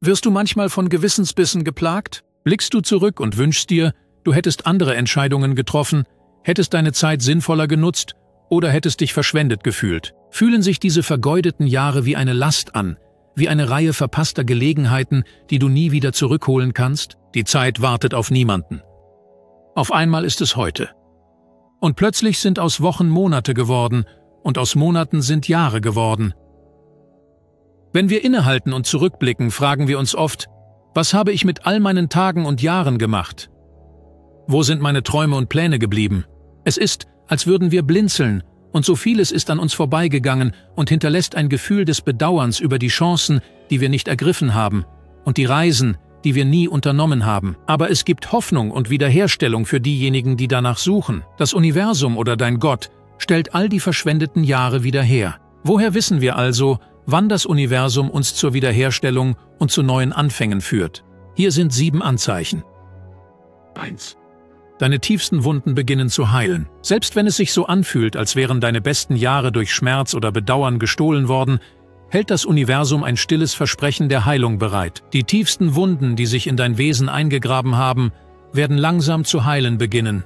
Wirst du manchmal von Gewissensbissen geplagt? Blickst du zurück und wünschst dir, du hättest andere Entscheidungen getroffen, hättest deine Zeit sinnvoller genutzt oder hättest dich verschwendet gefühlt? Fühlen sich diese vergeudeten Jahre wie eine Last an, wie eine Reihe verpasster Gelegenheiten, die du nie wieder zurückholen kannst? Die Zeit wartet auf niemanden. Auf einmal ist es heute. Und plötzlich sind aus Wochen Monate geworden und aus Monaten sind Jahre geworden. Wenn wir innehalten und zurückblicken, fragen wir uns oft, was habe ich mit all meinen Tagen und Jahren gemacht? Wo sind meine Träume und Pläne geblieben? Es ist, als würden wir blinzeln, und so vieles ist an uns vorbeigegangen und hinterlässt ein Gefühl des Bedauerns über die Chancen, die wir nicht ergriffen haben, und die Reisen, die wir nie unternommen haben. Aber es gibt Hoffnung und Wiederherstellung für diejenigen, die danach suchen. Das Universum oder dein Gott stellt all die verschwendeten Jahre wieder her. Woher wissen wir also, wann das Universum uns zur Wiederherstellung und zu neuen Anfängen führt? Hier sind 7 Anzeichen. 1. Deine tiefsten Wunden beginnen zu heilen. Selbst wenn es sich so anfühlt, als wären deine besten Jahre durch Schmerz oder Bedauern gestohlen worden, hält das Universum ein stilles Versprechen der Heilung bereit. Die tiefsten Wunden, die sich in dein Wesen eingegraben haben, werden langsam zu heilen beginnen.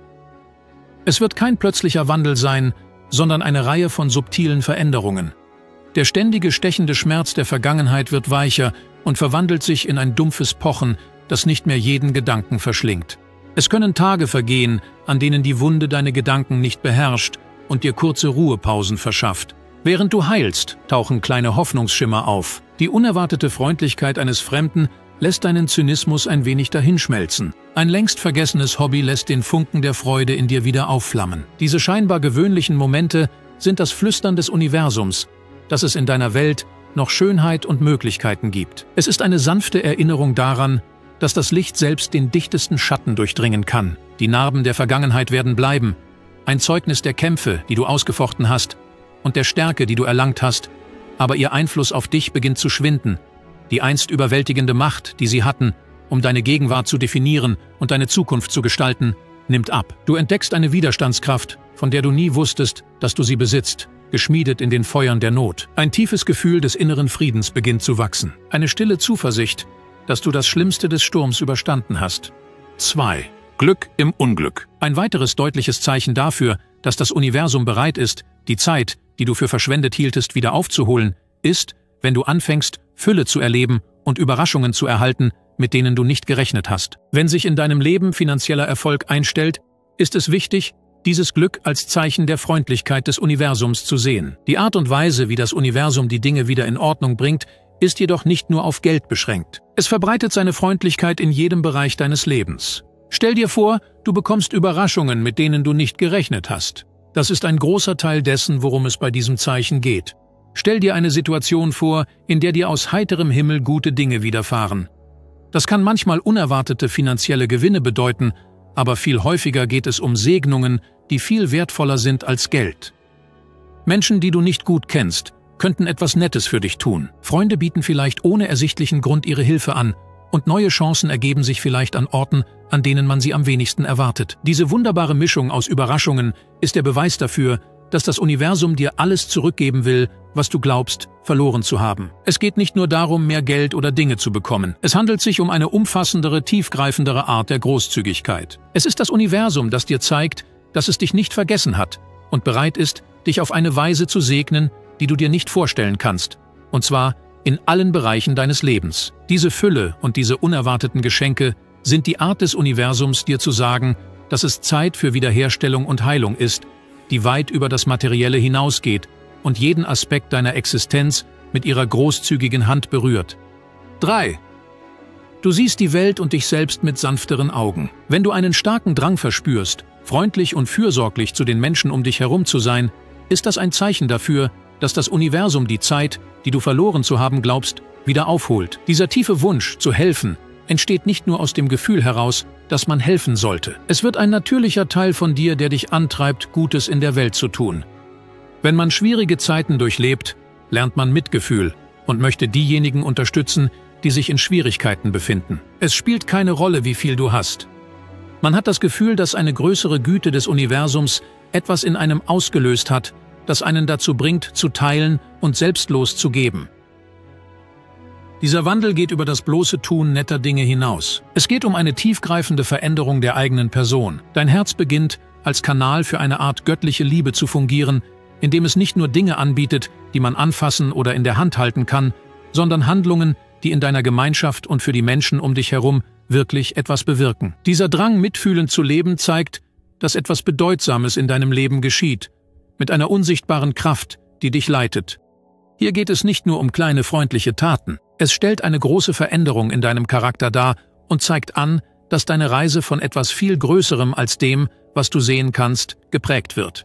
Es wird kein plötzlicher Wandel sein, sondern eine Reihe von subtilen Veränderungen. Der ständige stechende Schmerz der Vergangenheit wird weicher und verwandelt sich in ein dumpfes Pochen, das nicht mehr jeden Gedanken verschlingt. Es können Tage vergehen, an denen die Wunde deine Gedanken nicht beherrscht und dir kurze Ruhepausen verschafft. Während du heilst, tauchen kleine Hoffnungsschimmer auf. Die unerwartete Freundlichkeit eines Fremden lässt deinen Zynismus ein wenig dahinschmelzen. Ein längst vergessenes Hobby lässt den Funken der Freude in dir wieder aufflammen. Diese scheinbar gewöhnlichen Momente sind das Flüstern des Universums, dass es in deiner Welt noch Schönheit und Möglichkeiten gibt. Es ist eine sanfte Erinnerung daran, dass das Licht selbst den dichtesten Schatten durchdringen kann. Die Narben der Vergangenheit werden bleiben, ein Zeugnis der Kämpfe, die du ausgefochten hast, und der Stärke, die du erlangt hast, aber ihr Einfluss auf dich beginnt zu schwinden. Die einst überwältigende Macht, die sie hatten, um deine Gegenwart zu definieren und deine Zukunft zu gestalten, nimmt ab. Du entdeckst eine Widerstandskraft, von der du nie wusstest, dass du sie besitzt, geschmiedet in den Feuern der Not. Ein tiefes Gefühl des inneren Friedens beginnt zu wachsen. Eine stille Zuversicht, dass du das Schlimmste des Sturms überstanden hast. 2. Glück im Unglück. Ein weiteres deutliches Zeichen dafür, dass das Universum bereit ist, die Zeit, die du für verschwendet hieltest, wieder aufzuholen, ist, wenn du anfängst, Fülle zu erleben und Überraschungen zu erhalten, mit denen du nicht gerechnet hast. Wenn sich in deinem Leben finanzieller Erfolg einstellt, ist es wichtig, dieses Glück als Zeichen der Freundlichkeit des Universums zu sehen. Die Art und Weise, wie das Universum die Dinge wieder in Ordnung bringt, ist jedoch nicht nur auf Geld beschränkt. Es verbreitet seine Freundlichkeit in jedem Bereich deines Lebens. Stell dir vor, du bekommst Überraschungen, mit denen du nicht gerechnet hast. Das ist ein großer Teil dessen, worum es bei diesem Zeichen geht. Stell dir eine Situation vor, in der dir aus heiterem Himmel gute Dinge widerfahren. Das kann manchmal unerwartete finanzielle Gewinne bedeuten, aber viel häufiger geht es um Segnungen, die viel wertvoller sind als Geld. Menschen, die du nicht gut kennst, könnten etwas Nettes für dich tun. Freunde bieten vielleicht ohne ersichtlichen Grund ihre Hilfe an, und neue Chancen ergeben sich vielleicht an Orten, an denen man sie am wenigsten erwartet. Diese wunderbare Mischung aus Überraschungen ist der Beweis dafür, dass das Universum dir alles zurückgeben will, was du glaubst, verloren zu haben. Es geht nicht nur darum, mehr Geld oder Dinge zu bekommen. Es handelt sich um eine umfassendere, tiefgreifendere Art der Großzügigkeit. Es ist das Universum, das dir zeigt, dass es dich nicht vergessen hat und bereit ist, dich auf eine Weise zu segnen, die du dir nicht vorstellen kannst, und zwar in allen Bereichen deines Lebens. Diese Fülle und diese unerwarteten Geschenke sind die Art des Universums, dir zu sagen, dass es Zeit für Wiederherstellung und Heilung ist, die weit über das Materielle hinausgeht und jeden Aspekt deiner Existenz mit ihrer großzügigen Hand berührt. 3. Du siehst die Welt und dich selbst mit sanfteren Augen. Wenn du einen starken Drang verspürst, freundlich und fürsorglich zu den Menschen um dich herum zu sein, ist das ein Zeichen dafür, dass das Universum die Zeit, die du verloren zu haben glaubst, wieder aufholt. Dieser tiefe Wunsch, zu helfen, entsteht nicht nur aus dem Gefühl heraus, dass man helfen sollte. Es wird ein natürlicher Teil von dir, der dich antreibt, Gutes in der Welt zu tun. Wenn man schwierige Zeiten durchlebt, lernt man Mitgefühl und möchte diejenigen unterstützen, die sich in Schwierigkeiten befinden. Es spielt keine Rolle, wie viel du hast. Man hat das Gefühl, dass eine größere Güte des Universums etwas in einem ausgelöst hat, das einen dazu bringt, zu teilen und selbstlos zu geben. Dieser Wandel geht über das bloße Tun netter Dinge hinaus. Es geht um eine tiefgreifende Veränderung der eigenen Person. Dein Herz beginnt, als Kanal für eine Art göttliche Liebe zu fungieren, indem es nicht nur Dinge anbietet, die man anfassen oder in der Hand halten kann, sondern Handlungen, die in deiner Gemeinschaft und für die Menschen um dich herum wirklich etwas bewirken. Dieser Drang, mitfühlend zu leben, zeigt, dass etwas Bedeutsames in deinem Leben geschieht, mit einer unsichtbaren Kraft, die dich leitet. Hier geht es nicht nur um kleine freundliche Taten. Es stellt eine große Veränderung in deinem Charakter dar und zeigt an, dass deine Reise von etwas viel Größerem als dem, was du sehen kannst, geprägt wird.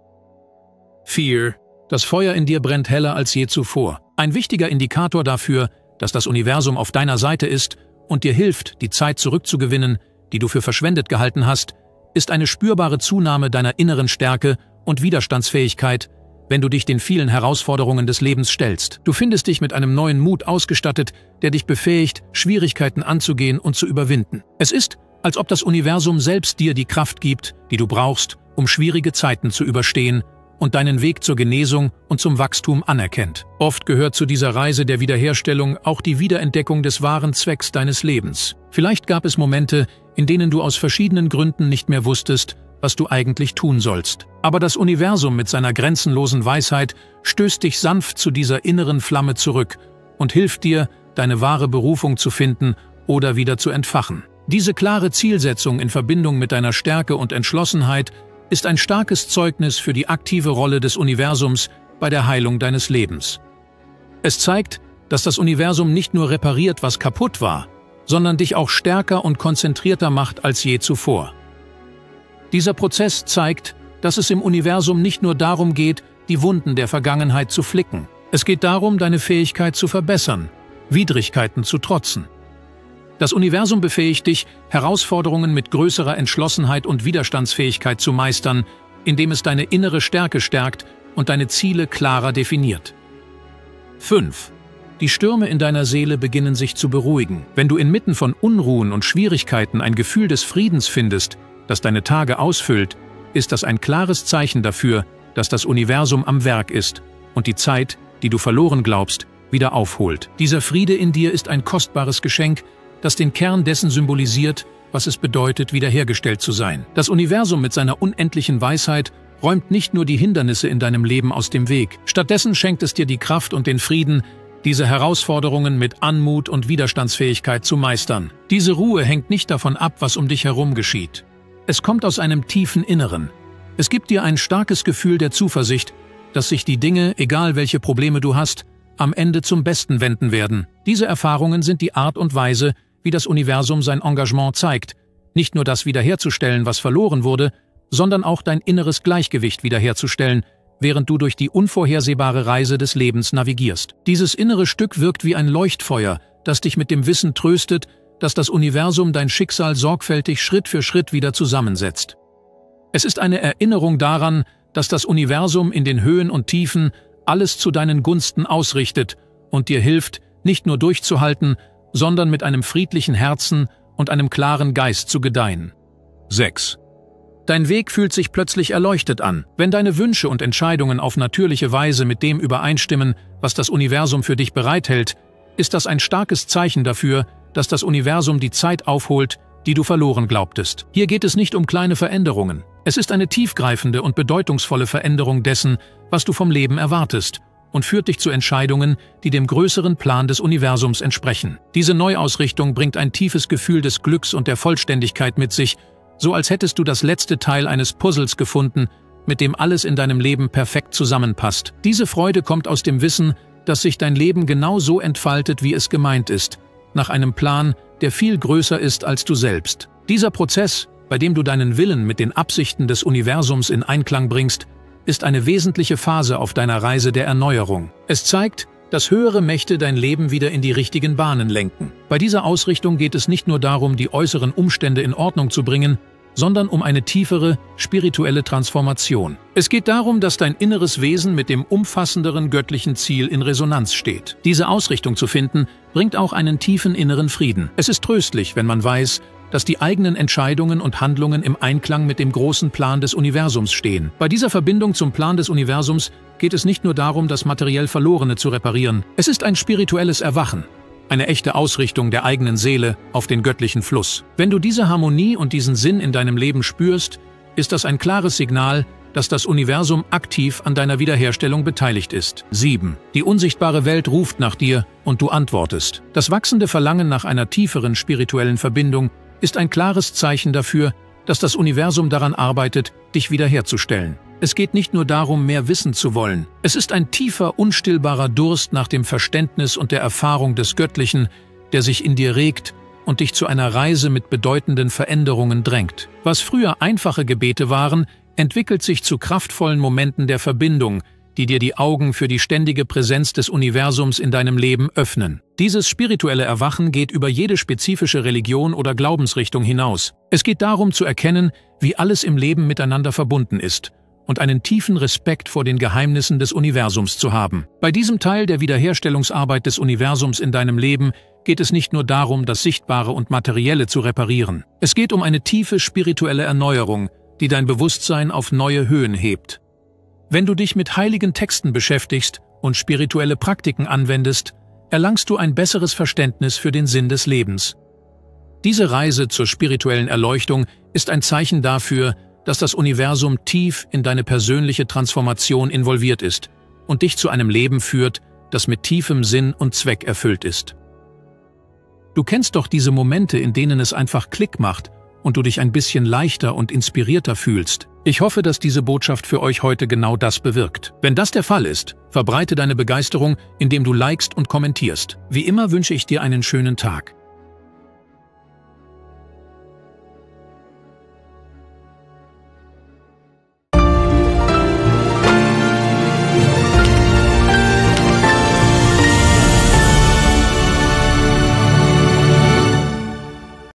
4. Das Feuer in dir brennt heller als je zuvor. Ein wichtiger Indikator dafür, dass das Universum auf deiner Seite ist und dir hilft, die Zeit zurückzugewinnen, die du für verschwendet gehalten hast, ist eine spürbare Zunahme deiner inneren Stärke und Widerstandsfähigkeit, wenn du dich den vielen Herausforderungen des Lebens stellst. Du findest dich mit einem neuen Mut ausgestattet, der dich befähigt, Schwierigkeiten anzugehen und zu überwinden. Es ist, als ob das Universum selbst dir die Kraft gibt, die du brauchst, um schwierige Zeiten zu überstehen und deinen Weg zur Genesung und zum Wachstum anerkennt. Oft gehört zu dieser Reise der Wiederherstellung auch die Wiederentdeckung des wahren Zwecks deines Lebens. Vielleicht gab es Momente, in denen du aus verschiedenen Gründen nicht mehr wusstest, was du eigentlich tun sollst. Aber das Universum mit seiner grenzenlosen Weisheit stößt dich sanft zu dieser inneren Flamme zurück und hilft dir, deine wahre Berufung zu finden oder wieder zu entfachen. Diese klare Zielsetzung in Verbindung mit deiner Stärke und Entschlossenheit ist ein starkes Zeugnis für die aktive Rolle des Universums bei der Heilung deines Lebens. Es zeigt, dass das Universum nicht nur repariert, was kaputt war, sondern dich auch stärker und konzentrierter macht als je zuvor. Dieser Prozess zeigt, dass es im Universum nicht nur darum geht, die Wunden der Vergangenheit zu flicken. Es geht darum, deine Fähigkeit zu verbessern, Widrigkeiten zu trotzen. Das Universum befähigt dich, Herausforderungen mit größerer Entschlossenheit und Widerstandsfähigkeit zu meistern, indem es deine innere Stärke stärkt und deine Ziele klarer definiert. 5. Die Stürme in deiner Seele beginnen sich zu beruhigen. Wenn du inmitten von Unruhen und Schwierigkeiten ein Gefühl des Friedens findest, das deine Tage ausfüllt, ist das ein klares Zeichen dafür, dass das Universum am Werk ist und die Zeit, die du verloren glaubst, wieder aufholt. Dieser Friede in dir ist ein kostbares Geschenk, das den Kern dessen symbolisiert, was es bedeutet, wiederhergestellt zu sein. Das Universum mit seiner unendlichen Weisheit räumt nicht nur die Hindernisse in deinem Leben aus dem Weg, stattdessen schenkt es dir die Kraft und den Frieden, diese Herausforderungen mit Anmut und Widerstandsfähigkeit zu meistern. Diese Ruhe hängt nicht davon ab, was um dich herum geschieht. Es kommt aus einem tiefen Inneren. Es gibt dir ein starkes Gefühl der Zuversicht, dass sich die Dinge, egal welche Probleme du hast, am Ende zum Besten wenden werden. Diese Erfahrungen sind die Art und Weise, wie das Universum sein Engagement zeigt, nicht nur das wiederherzustellen, was verloren wurde, sondern auch dein inneres Gleichgewicht wiederherzustellen, während du durch die unvorhersehbare Reise des Lebens navigierst. Dieses innere Stück wirkt wie ein Leuchtfeuer, das dich mit dem Wissen tröstet, dass das Universum dein Schicksal sorgfältig Schritt für Schritt wieder zusammensetzt. Es ist eine Erinnerung daran, dass das Universum in den Höhen und Tiefen alles zu deinen Gunsten ausrichtet und dir hilft, nicht nur durchzuhalten, sondern mit einem friedlichen Herzen und einem klaren Geist zu gedeihen. 6. Dein Weg fühlt sich plötzlich erleuchtet an. Wenn deine Wünsche und Entscheidungen auf natürliche Weise mit dem übereinstimmen, was das Universum für dich bereithält, ist das ein starkes Zeichen dafür, dass das Universum die Zeit aufholt, die du verloren glaubtest. Hier geht es nicht um kleine Veränderungen. Es ist eine tiefgreifende und bedeutungsvolle Veränderung dessen, was du vom Leben erwartest, und führt dich zu Entscheidungen, die dem größeren Plan des Universums entsprechen. Diese Neuausrichtung bringt ein tiefes Gefühl des Glücks und der Vollständigkeit mit sich, so als hättest du das letzte Teil eines Puzzles gefunden, mit dem alles in deinem Leben perfekt zusammenpasst. Diese Freude kommt aus dem Wissen, dass sich dein Leben genau so entfaltet, wie es gemeint ist, nach einem Plan, der viel größer ist als du selbst. Dieser Prozess, bei dem du deinen Willen mit den Absichten des Universums in Einklang bringst, ist eine wesentliche Phase auf deiner Reise der Erneuerung. Es zeigt, dass höhere Mächte dein Leben wieder in die richtigen Bahnen lenken. Bei dieser Ausrichtung geht es nicht nur darum, die äußeren Umstände in Ordnung zu bringen, sondern um eine tiefere, spirituelle Transformation. Es geht darum, dass dein inneres Wesen mit dem umfassenderen göttlichen Ziel in Resonanz steht. Diese Ausrichtung zu finden, bringt auch einen tiefen inneren Frieden. Es ist tröstlich, wenn man weiß, dass die eigenen Entscheidungen und Handlungen im Einklang mit dem großen Plan des Universums stehen. Bei dieser Verbindung zum Plan des Universums geht es nicht nur darum, das materiell Verlorene zu reparieren. Es ist ein spirituelles Erwachen. eine echte Ausrichtung der eigenen Seele auf den göttlichen Fluss. Wenn du diese Harmonie und diesen Sinn in deinem Leben spürst, ist das ein klares Signal, dass das Universum aktiv an deiner Wiederherstellung beteiligt ist. 7. Die unsichtbare Welt ruft nach dir und du antwortest. Das wachsende Verlangen nach einer tieferen spirituellen Verbindung ist ein klares Zeichen dafür, dass das Universum daran arbeitet, dich wiederherzustellen. Es geht nicht nur darum, mehr wissen zu wollen. Es ist ein tiefer, unstillbarer Durst nach dem Verständnis und der Erfahrung des Göttlichen, der sich in dir regt und dich zu einer Reise mit bedeutenden Veränderungen drängt. Was früher einfache Gebete waren, entwickelt sich zu kraftvollen Momenten der Verbindung, die dir die Augen für die ständige Präsenz des Universums in deinem Leben öffnen. Dieses spirituelle Erwachen geht über jede spezifische Religion oder Glaubensrichtung hinaus. Es geht darum zu erkennen, wie alles im Leben miteinander verbunden ist und einen tiefen Respekt vor den Geheimnissen des Universums zu haben. Bei diesem Teil der Wiederherstellungsarbeit des Universums in deinem Leben geht es nicht nur darum, das Sichtbare und Materielle zu reparieren. Es geht um eine tiefe spirituelle Erneuerung, die dein Bewusstsein auf neue Höhen hebt. Wenn du dich mit heiligen Texten beschäftigst und spirituelle Praktiken anwendest, erlangst du ein besseres Verständnis für den Sinn des Lebens. Diese Reise zur spirituellen Erleuchtung ist ein Zeichen dafür, dass das Universum tief in deine persönliche Transformation involviert ist und dich zu einem Leben führt, das mit tiefem Sinn und Zweck erfüllt ist. Du kennst doch diese Momente, in denen es einfach Klick macht und du dich ein bisschen leichter und inspirierter fühlst. Ich hoffe, dass diese Botschaft für euch heute genau das bewirkt. Wenn das der Fall ist, verbreite deine Begeisterung, indem du likest und kommentierst. Wie immer wünsche ich dir einen schönen Tag.